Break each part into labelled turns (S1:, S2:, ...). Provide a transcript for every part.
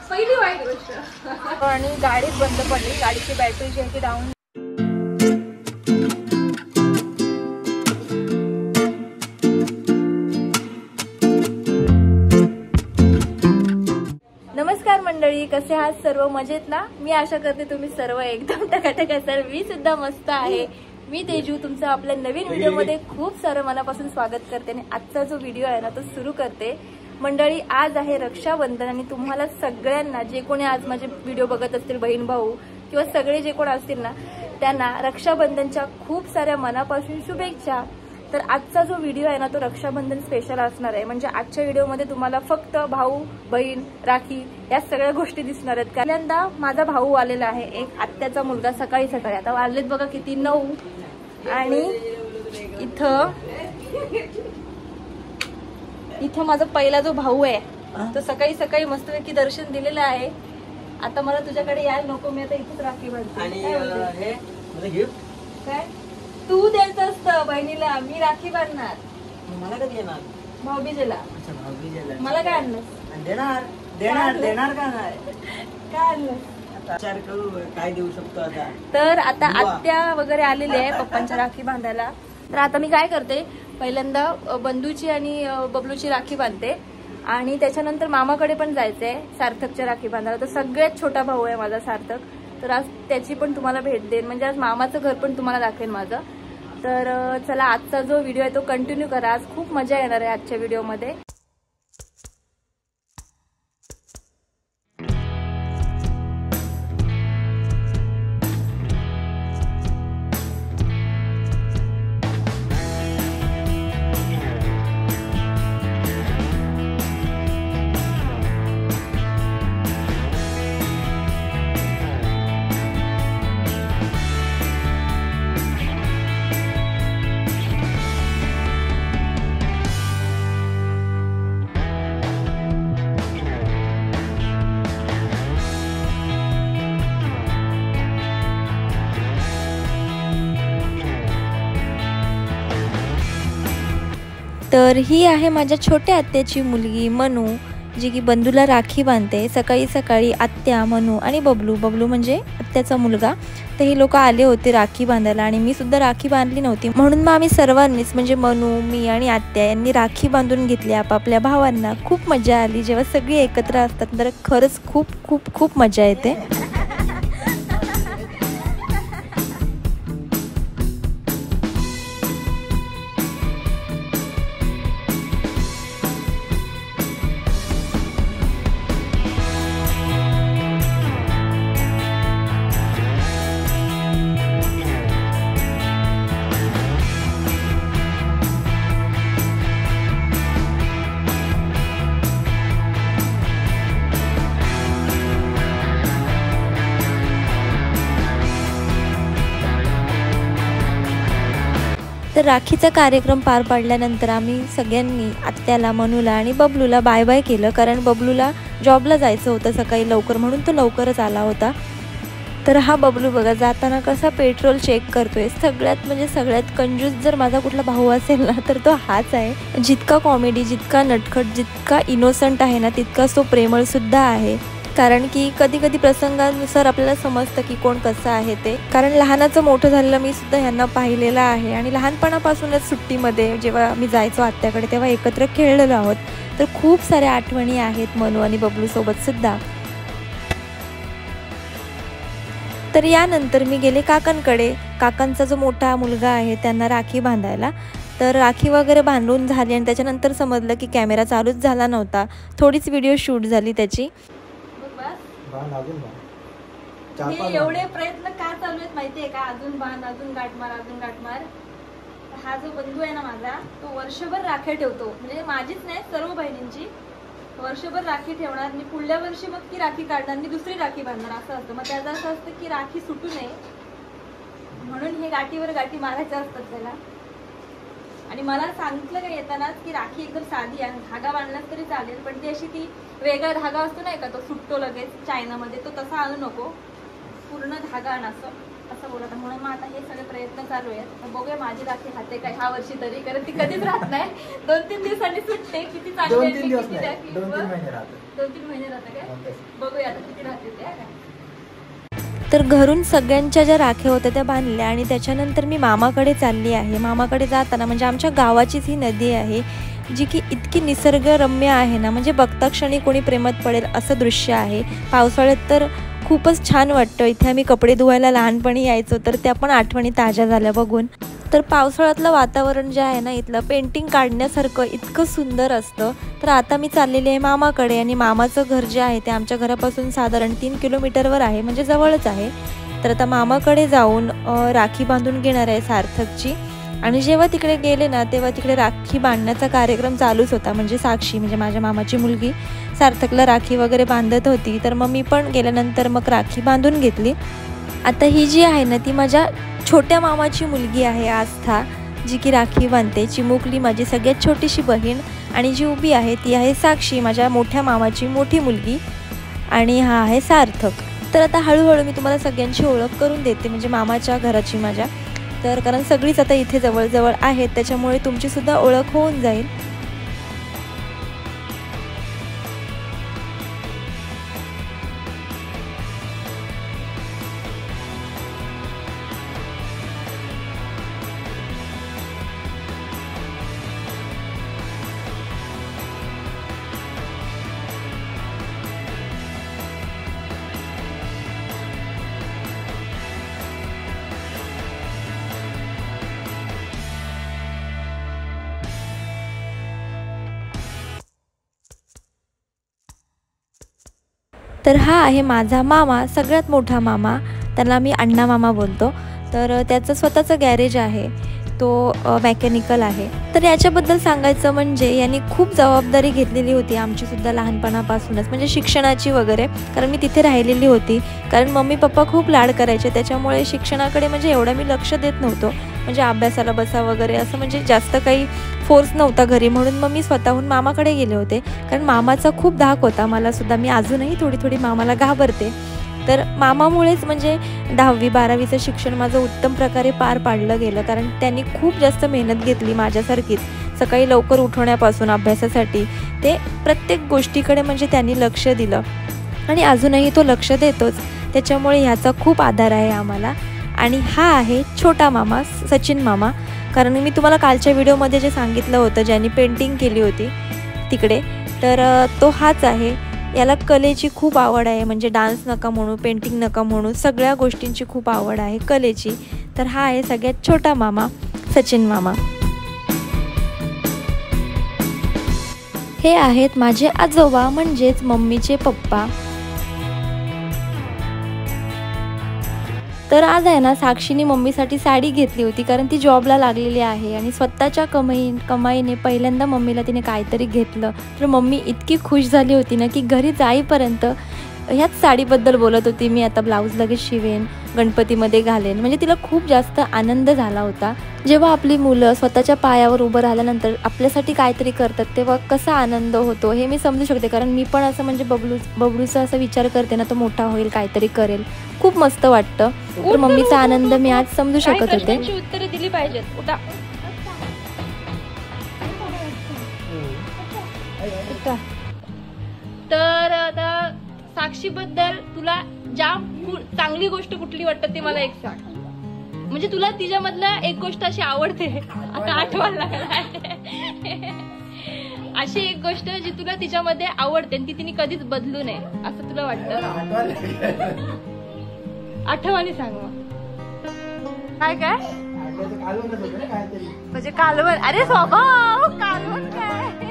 S1: पहिली वाईट गोष्ट. आणि गाडीच बंद पडली, गाडीची बॅटरी जी आहे ती डाऊन. नमस्कार मंडळी, कसे आहात सर्व? मजेत ना? मी आशा करते तुम्ही सर्व एकदम टकाटक असाल. मी सुद्धा मस्त आहे. मी तेजू तुमचं आपल्या नवीन व्हिडिओमध्ये खूप सारं मनापासून स्वागत करते आणि आजचा जो व्हिडिओ आहे ना तो सुरू करते. मंडळी, आज आहे रक्षाबंधन आणि तुम्हाला सगळ्यांना, जे कोणी आज माझे व्हिडिओ बघत असतील, बहीण भाऊ किंवा सगळे जे कोण असतील ना, त्यांना रक्षाबंधनच्या खूप साऱ्या मनापासून शुभेच्छा. तर आजचा जो व्हिडिओ आहे ना तो रक्षाबंधन स्पेशल असणार आहे. म्हणजे आजच्या व्हिडिओमध्ये तुम्हाला फक्त भाऊ, बहीण, राखी या सगळ्या गोष्टी दिसणार आहेत. पहिल्यांदा माझा भाऊ आलेला आहे, एक आत्याचा मुलगा. सकाळी सकाळी आता वाजलेत बघा किती, 9. आणि इथं माझा पहिला जो भाऊ आहे तो सकाळी सकाळी मस्तपैकी दर्शन दिलेलं आहे. आता मला तुझ्याकडे यायला नको, मी आता इथेच राखी बांधते. काय तू द्यायचं असतं बहिणीला, मी राखी बांधणार.
S2: मला कधी येणार?
S1: भाऊबीजेला. मला काय आणलं?
S2: देणार का नाही?
S1: काय आणलं?
S2: विचार करू काय देऊ शकतो आता.
S1: तर आता आत्या वगैरे आलेली आहे पप्पांच्या राखी बांधायला. तर आता मी काय करते, पहिल्यांदा बंधूची आणि बबलूची राखी बांधते आणि त्याच्यानंतर मामाकडे पण जायचंय सार्थकच्या राखी बांधायला. तर सगळ्यात छोटा भाऊ आहे माझा सार्थक, तर आज त्याची पण तुम्हाला भेट देईन. म्हणजे आज मामाचं घर पण तुम्हाला दाखवेन माझं. तर चला, आजचा जो व्हिडिओ आहे तो कंटिन्यू करा. आज खूप मजा येणार आहे आजच्या व्हिडिओमध्ये. तर ही आहे माझ्या छोट्या आत्याची मुलगी मनू, जी की बंधूला राखी बांधते. सकाळी सकाळी आत्या, मनू आणि बबलू म्हणजे आत्याचा मुलगा, तर हे लोक आले होते राखी बांधायला आणि मी सुद्धा राखी बांधली नव्हती. म्हणून मग आम्ही सर्वांनीच, म्हणजे मनू, मी आणि आत्या यांनी राखी बांधून घेतली आपापल्या भावांना. खूप मजा आली जेव्हा सगळी एकत्र असतात, तर खरंच खूप खूप खूप मजा येते. तर राखीचा कार्यक्रम पार पाडल्यानंतर आम्ही सगळ्यांनी आत्याला, मनूला आणि बबलूला बाय बाय केलं, कारण बबलूला जॉबला जायचं होतं सकाळी लवकर, म्हणून तो लवकरच आला होता. तर हा बबलू बघा जाताना कसा पेट्रोल चेक करतोय. सगळ्यात कंजूस जर माझा कुठला भाऊ असेल ना तर तो हाच आहे. जितका कॉमेडी, जितका नटखट, जितका इनोसंट आहे ना, तितकाच तो प्रेमळ सुद्धा आहे. कारण की कधी कधी प्रसंगानुसार आपल्याला समजतं की कोण कसं आहे ते. कारण लहानाचं मोठं झालेलं मी सुद्धा ह्यांना पाहिलेलं आहे आणि लहानपणापासूनच सुट्टीमध्ये जेव्हा मी जायचो आत्याकडे तेव्हा एकत्र खेळलेलो आहोत. तर खूप साऱ्या आठवणी आहेत मनू आणि बबलू सोबत सुद्धा. तर यानंतर मी गेले काकांकडे. काकांचा जो मोठा मुलगा आहे त्यांना राखी बांधायला. तर राखी वगैरे बांधून झाली आणि त्याच्यानंतर समजलं की कॅमेरा चालूच झाला नव्हता. थोडीच व्हिडिओ शूट झाली त्याची. एवढे प्रयत्न का चालू आहेत माहितीये का? अजून बांध, अजून गाठमार, अजून गाठमार. हा जो बंधू आहे ना माझा, तो वर्षभर राख्या ठेवतो. म्हणजे माझीच नाही, सर्व बहिणींची वर्षभर राखी ठेवणार. मी पुढल्या वर्षी मग ती राखी काढणार, मी दुसरी राखी बांधणार, असं असतं. मग त्याचं असं असतं की राखी सुटू नये म्हणून हे गाठीवर गाठी मारायच्या असतात त्याला. आणि मला सांगितलं का येतानाच की राखी एकदम साधी आहे, धागा बांधलाच तरी चालेल, पण ती अशी ती वेगळा धागा असतो नाही का, तो सुटतो लगेच चायनामध्ये, तो तसा आणू नको, पूर्ण धागा आण असं. असं बोलत आहे. म्हणून मग आता हे सगळे प्रयत्न चालू आहेत. तर बघूया माझी राखी राहते काय ह्या वर्षी तरी, कारण ती कधीच राहत नाही. 2-3 दिवसांनी सुटते. किती चांगली
S3: 2-3 दिवस नाही, 2-3 महिने राहते.
S1: 2-3 महिने राहते काय, बघूया आता किती राहते त्या काय.
S4: तर घरून सगळ्यांच्या ज्या राख्या होत्या त्या बांधल्या आणि त्याच्यानंतर मी मामाकडे चालली आहे. मामाकडे जाताना म्हणजे आमच्या गावाचीच ही नदी आहे जी की इतकी निसर्गरम्य आहे ना, म्हणजे बघता क्षणी कोणी प्रेमात पडेल असं दृश्य आहे. पावसाळ्यात तर खूपच छान वाटतं. इथे आम्ही कपडे धुवायला लहानपणी यायचो, तर त्या पण आठवणी ताज्या झाल्या बघून. तर पावसाळ्यातलं वातावरण जे आहे ना इथलं, पेंटिंग काढण्यासारखं इतकं सुंदर असतं. तर आता मी चाललेली आहे मामाकडे आणि मामाचं घर जे आहे ते आमच्या घरापासून साधारण 3 किलोमीटरवर आहे, म्हणजे जवळच आहे. तर आता मामाकडे जाऊन राखी बांधून घेणार आहे सार्थकची. आणि जेव्हा तिकडे गेले ना तेव्हा तिकडे राखी बांधण्याचा कार्यक्रम चालूच होता. म्हणजे साक्षी म्हणजे माझ्या मामाची मुलगी सार्थकला राखी वगैरे बांधत होती. तर मग मी पण गेल्यानंतर मग राखी बांधून घेतली. आता ही जी आहे ना ती माझ्या छोट्या मामाची मुलगी आहे आस्था, जी की राखी बांधते. चिमुकली माझी सगळ्यात छोटीशी बहीण. आणि जी उभी आहे ती आहे साक्षी, माझ्या मोठ्या मामाची मोठी मुलगी. आणि हा आहे सार्थक. तर आता हळूहळू मी तुम्हाला सगळ्यांची ओळख करून देते, म्हणजे मामाच्या घराची माझ्या. तर कारण सगळीच आता इथे जवळजवळ आहेत, त्याच्यामुळे तुमचीसुद्धा ओळख होऊन जाईल. तर हा आहे माझा मामा, सगळ्यात मोठा मामा. त्याला मी अण्णा मामा बोलतो. तर त्याचं स्वतःचं गॅरेज आहे, तो मेकॅनिकल आहे. तर याच्याबद्दल सांगायचं म्हणजे यांनी खूप जबाबदारी घेतलेली होती आमचीसुद्धा लहानपणापासूनच, म्हणजे शिक्षणाची वगैरे. कारण मी तिथे राहिलेली होती. कारण मम्मी पप्पा खूप लाड करायचे, त्याच्यामुळे शिक्षणाकडे म्हणजे एवढं मी लक्ष देत नव्हतो. म्हणजे अभ्यासाला बसा वगैरे असं म्हणजे जास्त काही फोर्स नव्हता घरी. म्हणून मग मी स्वतःहून मामाकडे गेले होते. कारण मामाचा खूप धाक होता मलासुद्धा. मी अजूनही थोडी थोडी मामाला घाबरते. तर मामामुळेच म्हणजे 10वी-12वीचं शिक्षण माझं उत्तम प्रकारे पार पाडलं गेलं. कारण त्यांनी खूप जास्त मेहनत घेतली माझ्यासारखीच. सकाळी लवकर उठवण्यापासून अभ्यासासाठी ते प्रत्येक गोष्टीकडे म्हणजे त्यांनी लक्ष दिलं आणि अजूनही तो लक्ष देतोच. त्याच्यामुळे ह्याचा खूप आधार आहे आम्हाला. आणि हा आहे छोटा मामा, सचिन मामा. कारण मी तुम्हाला कालच्या व्हिडिओमध्ये जे सांगितलं होतं ज्यांनी पेंटिंग केली होती तिकडे, तर तो हाच आहे. याला कलेची खूप आवड आहे, म्हणजे डान्स नका म्हणू, पेंटिंग नका म्हणू, सगळ्या गोष्टींची खूप आवड आहे कलेची. तर हा आहे सगळ्यात छोटा मामा, सचिन मामा. हे आहेत माझे आजोबा, म्हणजेच मम्मीचे पप्पा. तर आज आहे ना साक्षीने मम्मीसाठी साडी घेतली होती, कारण ती जॉबला लागलेली आहे आणि स्वतःच्या कमाईने पहिल्यांदा मम्मीला तिने काहीतरी घेतलं. तर मम्मी इतकी खुश झाली होती ना की घरी जाईपर्यंत ह्याच साडीबद्दल बोलत होती. मी आता ब्लाऊज लगेच शिवेन, गणपतीमध्ये घालेन. म्हणजे तिला खूप जास्त आनंद झाला होता. जेव्हा आपली मुलं स्वतःच्या पायावर उभं राहिल्यानंतर आपल्यासाठी काहीतरी करतात तेव्हा कसा आनंद होतो हे मी समजू शकते. कारण मी पण असं म्हणजे बबलूचा असा विचार करते ना, तो मोठा होईल, काहीतरी करेल, खूप मस्त वाटतं. तर मम्मीचा आनंद मी आज समजू शकत होते.
S1: उत्तरे दिली पाहिजेत. तर आता साक्षीबद्दल तुला जाम चांगली गोष्ट कुठली वाटतं ते मला एक सांग. म्हणजे तुला तिच्यामधला एक गोष्ट अशी आवडते, आता आठवायला लागलाय, अशी एक गोष्ट जी तुला तिच्यामध्ये आवडते आणि ती तिने कधीच बदलू नये असं तुला वाटतं? आठवणी सांग मग. काय काय म्हणजे कालवण? अरे स्वभाव कालवण काय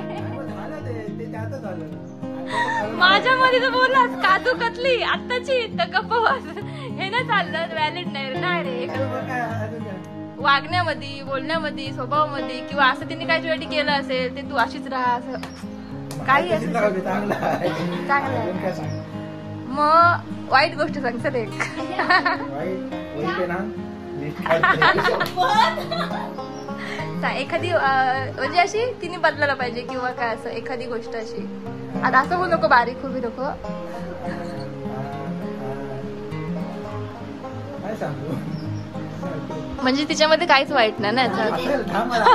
S1: माझ्या मध्ये तर बोललास काजू कतली आत्ताची, तर गप्प बस. हे ना चाललं व्हॅलिड नाही रे. वागण्यामध्ये, बोलण्यामध्ये, स्वभावामध्ये किंवा असं तिने काय तुझ्यासाठी केलं असेल ते तू अशीच राहा असं काही असेल चांगलं. मग वाईट गोष्ट सांग चल एक. एखादी म्हणजे अशी तिने बदलायला पाहिजे किंवा काय असं एखादी गोष्ट अशी. आता असं बोलू नको, बारीक उभी नको.
S3: काय सांगू.
S1: म्हणजे तिच्यामध्ये काहीच वाईट नाही ना याचा अर्थ.
S3: असेल ना मला.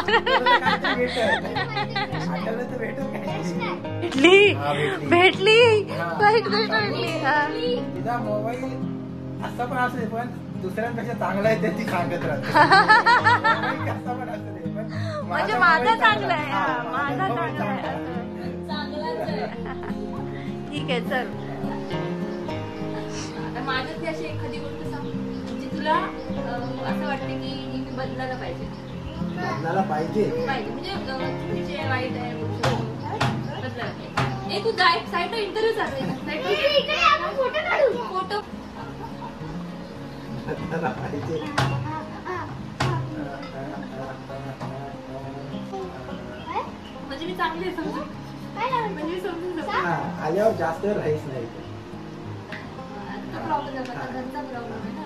S3: आठवलं तर भेटेल काय.
S1: भेटली
S3: हा, भेटली.
S1: भेटली
S3: हा.
S1: वाईट गोष्ट भेटली. हा.
S3: तिचा मोबाईल असा पण असेल पण दुसऱ्यांपेक्षा चांगला आहे ते ती सांगत राहते. मोबाईल कसा पण असू दे, पण
S1: म्हणजे
S3: माझा
S1: माझा
S3: मोबाईल
S1: चांगला आहे.
S3: हा,
S1: हा, माझा
S3: मोबाईल
S1: चांगला आहे. ठीक आहे चल. आता माझ्यात अशी एखादी गोष्ट सांग जी तुला असं वाटते की ही मी बदलायला पाहिजे.
S3: बदलायला पाहिजे.
S1: म्हणजे चुकीची आहे, वाईट आहे गोष्ट बदलायला पाहिजे. ए तू जा एक साईडला इंटरव्ह्यू चालू आहे. फोटो
S3: बदलायला पाहिजे.
S1: म्हणजे मी चांगली आहे समजून. म्हणजे मी समजून जाऊ.
S3: हा, आल्यावर जास्त वेळ राहीच नाही.
S1: प्रॉब्लेम आहे घरचा प्रॉब्लेम आहे ना.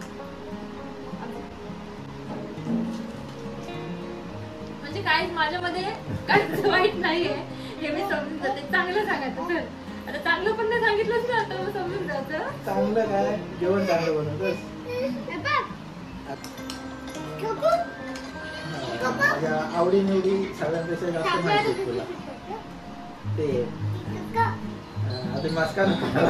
S1: म्हणजे काय माझ्यामध्ये काहीच वाईट नाहीये हे मी समजून जाते. चांगलं सांगायचं चल. आता चांगलं पण नाही सांगितलंच ना आता मग समजून जायचं.
S3: चांगलं काय जेवण चांगलं बनवतोस. माझ्या आवडीनिवडी सगळ्यांपेक्षा जास्त माहिती आहे तुला. ते अजून मस्का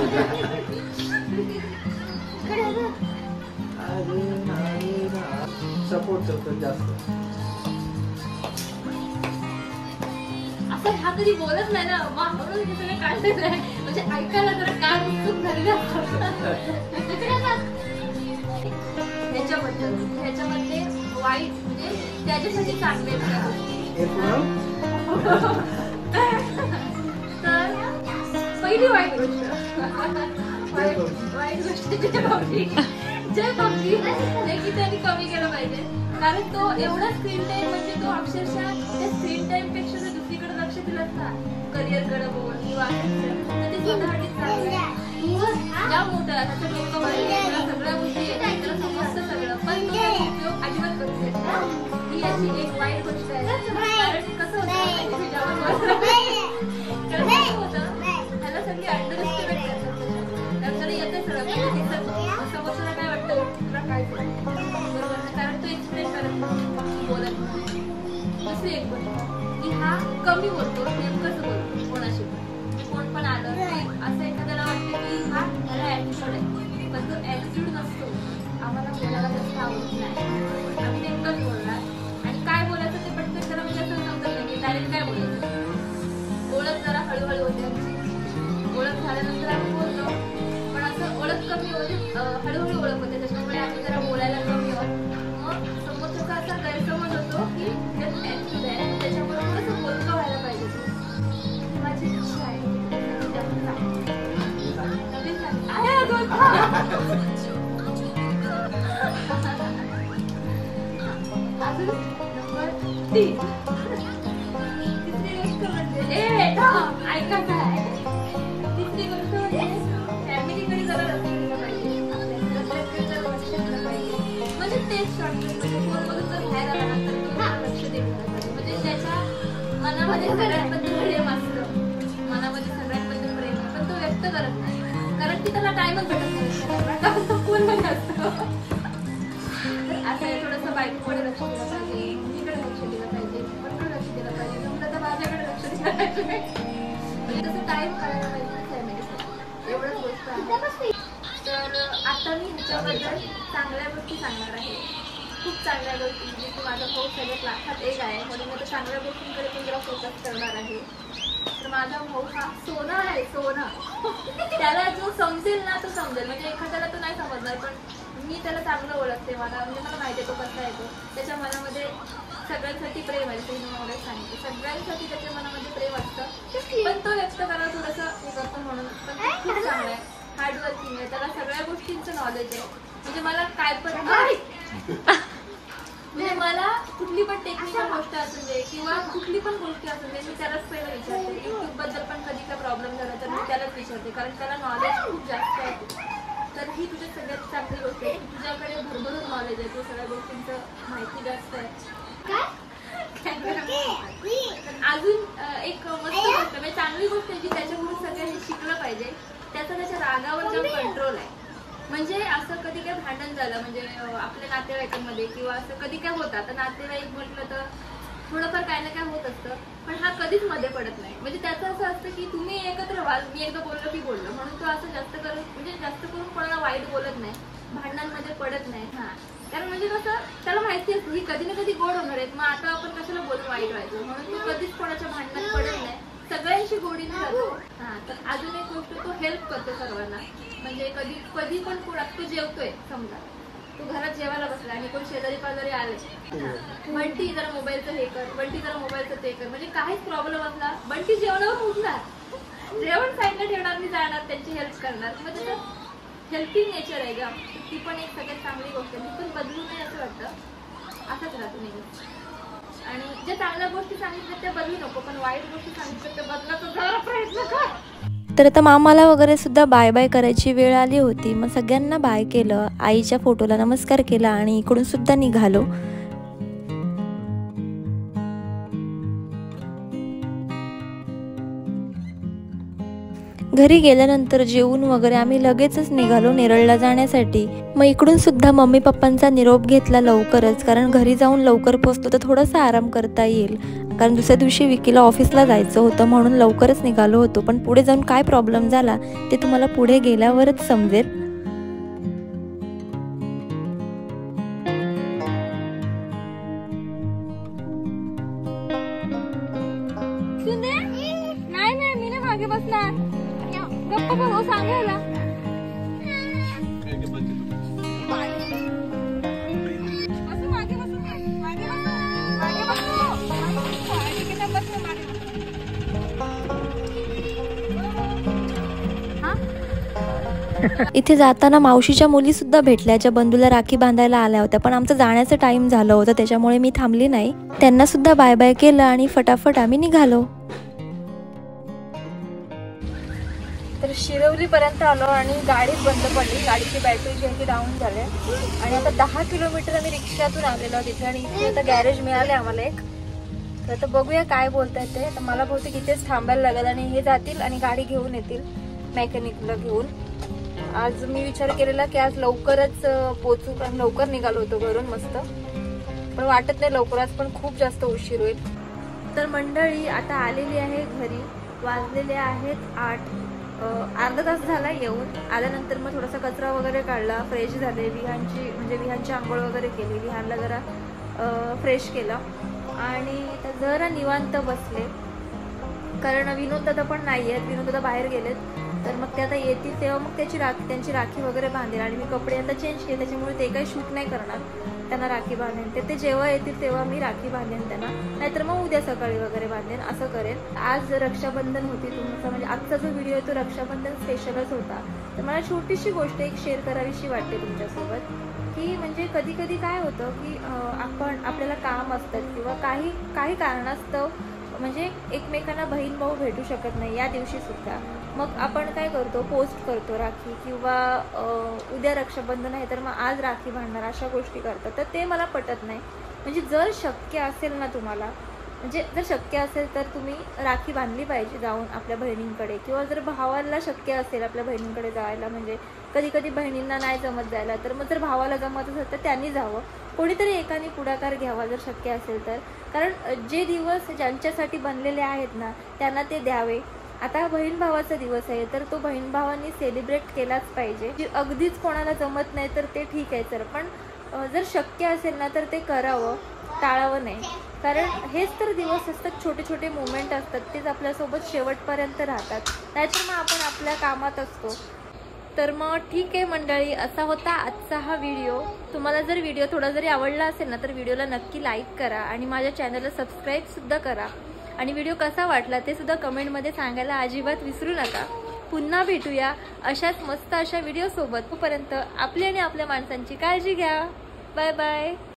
S3: सपोर्ट करतो जास्त.
S1: असं हा कधी बोलत नाही ना मग म्हणून हे सगळं काढलेलं आहे. म्हणजे ऐकायला जरा कान उत्सुक झालेलं ह्याच्यामध्ये वाईट म्हणजे त्याच्यासाठी चांगले तर पहिली वाईट गोष्ट वाईट गोष्ट जय पबजी हे की त्यांनी कमी केलं पाहिजे. कारण तो एवढा स्क्रीन टाइम म्हणजे तो अक्षरशः त्या स्क्रीन टाइम पेक्षा जर दुसरीकडे लक्ष दिलं ना करिअर कडे बोल किंवा तर ते स्वतःसाठी चांगलं आहे. ज्या मोठा त्याचं डोकं वाढलं सगळ्या गोष्टी येतात त्याला समजतं सगळं पण तो त्याचा उपयोग अजिबात करू शकतो. ही अशी एक वाईट गोष्ट आहे. कारण कसं होतं त्याला सगळी अंडर एस्टिमेट करतात. त्याला येते सगळं समोरच्याला काय वाटतं तुला काय बरोबर कारण तो एक्सप्लेन करत बोलत नाही. दुसरी एक गोष्ट की हा कमी बोलतो नेमकंच बोलतो कोणाशी कोण पण आलं असं एखाद्याला वाटतं की हा त्याला ऍटिट्यूड आहे पण तो ऍटिट्यूड नसतो. आम्हाला बोलायला जास्त आवडत नाही आम्ही नेमकंच बोलणार आणि काय बोलायचं ते पटकन जरा म्हणजे असं समजत नाही की डायरेक्ट काय बोलायचं. ओळख जरा हळूहळू होते आमची. ओळख झाल्यानंतर आम्ही बोलतो पण असं ओळख कमी होते हळूहळू ओळख होते त्याच्यामुळे आम्ही जरा बोलायला कमी होत. मग समोरचा असा गैरसमज होतो की ऍटिट्यूड आहे त्याच्यामुळे थोडंसं बोलकं व्हायला पाहिजे. माझी इच्छा आहे अजून नंबर 3 तिसरी गोष्ट म्हणजे ऐका काय तिसरी गोष्ट म्हणजे फॅमिलीकडे जरा लक्ष दिलं पाहिजे. आपल्या लक्ष दिलं पाहिजे म्हणजे तेच शॉर्टकट म्हणजे फोन बघून जर बाहेर आला ना तर तो लक्ष दिलं पाहिजे. म्हणजे त्याच्या मनामध्ये सगळ्यांबद्दल प्रेम असतं मनामध्ये सगळ्यांबद्दल प्रेम पण तो व्यक्त करत नाही कारण की त्याला टाइमच भेटत नाही. तो फोनमध्ये असतो. असं आहे थोडंसं बायकोकडे लक्ष दिलं पाहिजे मुलीकडे लक्ष दिलं पाहिजे पप्पाकडे लक्ष दिलं पाहिजे जमलं तर माझ्याकडे लक्ष दिलं पाहिजे. म्हणजे तसं टाइम काढायला पाहिजे फॅमिलीसाठी एवढंच गोष्ट आहे. तर आता मी ह्याच्याबद्दल चांगल्या गोष्टी सांगणार आहे. खूप चांगल्या गोष्टी म्हणजे की माझा भाऊ सगळ्यात लाखात एक आहे म्हणून मी तर चांगल्या गोष्टींकडे पण जरा फोकस करणार आहे. तर माझा भाऊ हा सोना आहे सोना. त्याला जो समजेल ना तो समजेल म्हणजे एखाद्याला तो नाही समजणार पण मी त्याला चांगलं ओळखते. मला म्हणजे मला माहिती आहे तो कसा येतो. त्याच्या मनामध्ये सगळ्यांसाठी प्रेम आहे. ते मी एवढंच सांगितलं सगळ्यांसाठी त्याच्या मनामध्ये प्रेम असतं पण तो व्यक्त करायला थोडंसं हे करतो म्हणून पण ते खूप चांगलं आहे. हार्डवर्किंग आहे त्याला सगळ्या गोष्टींचं नॉलेज आहे. म्हणजे मला काय पण म्हणजे मला कुठली पण टेक्निकल गोष्ट असू दे किंवा कुठली पण गोष्टी असू दे मी त्यालाच पहिलं विचारते. युट्यूब बद्दल पण कधी काय प्रॉब्लेम झाला तर मी त्यालाच विचारते कारण त्याला नॉलेज खूप जास्त आहे. तर ही तुझ्या सगळ्यात चांगली गोष्ट आहे. तुझ्याकडे भरभरून नॉलेज आहे. तू सगळ्या गोष्टींचं माहिती जास्त आहे. अजून एक मस्त गोष्ट म्हणजे चांगली गोष्ट आहे जी त्याच्याकडून सगळ्यांनी शिकलं पाहिजे त्याचा त्याच्या रागावर जो कंट्रोल आहे. म्हणजे असं कधी काय भांडण झालं म्हणजे आपल्या नातेवाईकांमध्ये किंवा असं कधी काय होतं, आता नातेवाईक म्हटलं तर थोडंफार काय ना काय होत असतं, पण हा कधीच मध्ये पडत नाही. म्हणजे त्याचं असं असतं की तुम्ही एकत्र व्हाल, मी एकदा बोललो की बोललो, म्हणून तो असं जास्त करून कोणाला वाईट बोलत नाही, भांडणांमध्ये पडत नाही. हा, कारण म्हणजे कसं त्याला माहिती असतं ही कधी ना कधी गोड होणार आहेत, मग आता आपण कशाला बोलून वाईट व्हायचं, म्हणून तो कधीच कोणाच्या भांडणात पडत नाही, सगळ्यांशी गोडीने जातो. हा, तर अजून एक गोष्ट, तो हेल्प करतो सर्वांना. म्हणजे कधी पण तो जेवतोय, समजा तू घरात जेवायला बसला आणि कोण शेजारी पाजारी आले, बंटी जरा मोबाईलचं हे कर, बंटी जरा मोबाईलचं ते कर, म्हणजे काहीच प्रॉब्लेम असला बंटी जेवणावर उठणार, जेवण साईडला ठेवणार, मी जाणार त्यांची हेल्प करणार. मग त्याचं हेल्पिंग नेचर आहे का, ती पण एक सगळ्यात चांगली गोष्ट आहे. मी पण बदलू नये असं वाटतं, असंच राहतो नेहमी. आणि ज्या चांगल्या गोष्टी सांगितल्या त्या बदलू नको, पण वाईट गोष्टी सांगितल्या त्या बदलायचा जरा प्रयत्न कर.
S4: तर आता मामाला वगैरे सुद्धा बाय बाय करायची वेळ आली होती. मग सगळ्यांना बाय केलं, आईच्या फोटोला नमस्कार केला आणि इकडून सुद्धा निघालो. घरी गेल्यानंतर जेवून वगैरे आम्ही लगेचच निघालो नेरळला जाण्यासाठी. मग इकडून सुद्धा मम्मी पप्पांचा निरोप घेतला लवकरच, कारण घरी जाऊन लवकर पोहोचलो तर थोडासा आराम करता येईल, कारण दुसऱ्या दिवशी विकीला ऑफिसला जायचं होतं, म्हणून लवकरच निघालो होतो. पण पुढे जाऊन काय प्रॉब्लेम झाला ते तुम्हाला पुढे गेल्यावरच समजेल.
S1: नाही मी नाही मागे बसणार, गप्पा बघ सांगायला.
S4: इथे जाताना मावशीच्या मुली सुद्धा भेटल्या, ज्या बंधूला राखी बांधायला आल्या होत्या, पण आमचं जाण्याचं टाइम झालं होतं त्याच्यामुळे मी थांबली नाही. त्यांना सुद्धा बाय बाय केलं आणि फटाफट आम्ही निघालो.
S1: तर शिरवली पर्यंत आलो आणि गाडीच बंद पडली, गाडीची बॅटरी जी आहे ती डाऊन झाली आणि आता 10 किलोमीटर आम्ही रिक्षातून आलेलो तिथे. आणि इथे आता गॅरेज मिळाले आम्हाला एक, तर आता बघूया काय बोलतायत ते. तर मला बहुतेक इथेच थांबायला लागेल आणि हे जातील आणि गाडी घेऊन येतील मेकॅनिकला घेऊन. आज मी विचार केलेला की आज लवकरच पोहोचू, कारण लवकर निघालो होतो घरून मस्त, पण वाटत नाही लवकरच, पण खूप जास्त उशीर होईल. तर मंडळी आता आलेली आहे घरी, वाजलेले आहेत 8. अर्धा तास झाला येऊन. आल्यानंतर मग थोडासा कचरा वगैरे काढला, फ्रेश झाले, विहानची आंघोळ वगैरे केली, विहानला जरा फ्रेश केलं आणि जरा निवांत बसले, कारण विनोद दादा पण नाही आहेत, विनोद दादा बाहेर गेलेत. तर मग ते आता येतील तेव्हा मग त्यांची राखी वगैरे बांधेल. आणि मी कपडे आता चेंज केले त्याच्यामुळे ते काही शूट नाही करणार, त्यांना राखी बांधेन. ते जेव्हा येतील तेव्हा मी राखी बांधेन त्यांना, नाहीतर मग उद्या सकाळी वगैरे बांधेन, असं करेन. आज रक्षाबंधन होती, तुमचा म्हणजे आजचा जो व्हिडिओ आहे तो रक्षाबंधन स्पेशलच होता. तर मला छोटीशी गोष्ट एक शेअर करावीशी वाटते तुमच्यासोबत, की म्हणजे कधी कधी काय होतं की आपल्याला काम असतात किंवा काही कारणास्तव म्हणजे एकमेकांना बहीण भाऊ भेटू शकत नाही या दिवशी सुद्धा. मग आपण काय करतो, पोस्ट करतो राखी, किंवा उद्या रक्षाबंधन आहे तर मग आज राखी बांधणार, अशा गोष्टी करतात. तर ते मला पटत नाही. म्हणजे जर शक्य असेल ना तुम्हाला, म्हणजे जर शक्य असेल तर तुम्ही राखी बांधली पाहिजे जाऊन आपल्या बहिणींकडे, किंवा जर भावाला शक्य असेल आपल्या बहिणींकडे जायला, म्हणजे कधी कधी बहिणींना नाही जमत जायला, तर मग जर भावाला जमत असेल तर त्यांनी जावं, कोणीतरी एकाने पुढाकार घ्यावा जर शक्य असेल तर. कारण जे दिवस ज्यांच्यासाठी बनलेले आहेत ना त्यांना ते द्यावे. आता बहीण भावाचा दिवस आहे तर तो बहीण भावांनी सेलिब्रेट केलाच पाहिजे. अगदीच कोणाला जमत नाही तर ते ठीक आहे सर, पण जर शक्य असेल ना तर ते करावं, टाळावं नाही. कारण हेच तर दिवस असतात, छोटे छोटे मोमेंट असतात, तेच आपल्यासोबत शेवटपर्यंत राहतात. नाहीतर मग आपण आपल्या कामात असतो. तर मग ठीक आहे मंडळी, असा होता आजचा हा व्हिडिओ. तुम्हाला जर व्हिडिओ थोडा जरी आवडला असेल ना तर व्हिडिओला नक्की लाईक करा आणि माझ्या चॅनलला सबस्क्राईबसुद्धा करा. आणि व्हिडिओ कसा वाटला ते सुद्धा कमेंटमध्ये सांगायला अजिबात विसरू नका. पुन्हा भेटूया अशाच मस्त अशा व्हिडिओसोबत. तोपर्यंत आपली आणि आपल्या माणसांची काळजी घ्या. Bye bye.